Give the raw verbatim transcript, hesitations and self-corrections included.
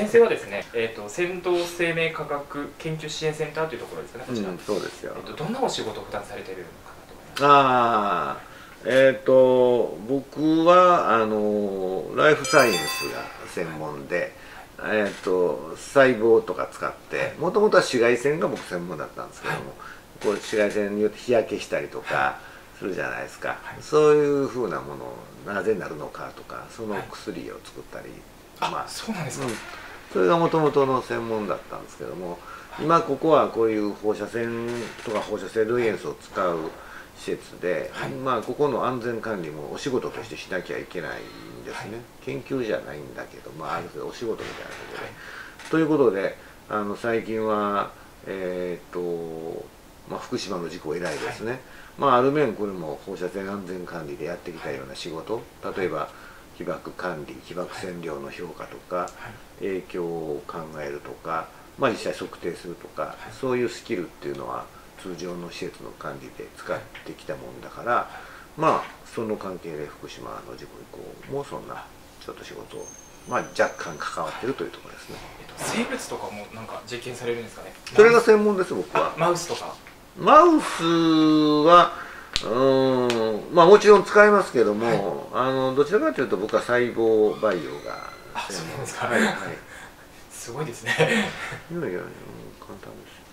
先生はですね、えっと仙道生命科学研究支援センターというところですかね。こちら。 うん、そうですよ。 えっとどんなお仕事を普段されているのかなと思います。 ああ、えっ、と僕はあのライフサイエンスが専門で、えっ、と細胞とか使って、もともとは紫外線が僕専門だったんですけども、こう紫外線によって日焼けしたりとかするじゃないですか。そういうふうなものをなぜなるのかとか、その薬を作ったり、 まあそうなんですか。うん、 それがもともとの専門だったんですけども、今ここはこういう放射線とか放射性類塩素を使う施設で、はい、まあここの安全管理もお仕事としてしなきゃいけないんですね、はい、研究じゃないんだけど、まあ、ある程度お仕事みたいなことで、はい、ということであの最近はえー、っと、まあ、福島の事故以来ですね、はい、まあある面これも放射線安全管理でやってきたような仕事、例えば被曝管理、被曝線量の評価とか、はい、影響を考えるとか、まあ、実際測定するとか、はい、そういうスキルっていうのは通常の施設の管理で使ってきたもんだから、はい、まあその関係で福島の事故以降もそんなちょっと仕事を、まあ、若干関わってるというところですね。 生物とかもなんか実験されるんですかね。 それが専門です、僕は。 マウスとか。マウスはうんまあもちろん使いますけども、はい、あのどちらかというと僕は細胞培養が専門ですか。 はい、はい、 すごいですね。 いやいや簡単です。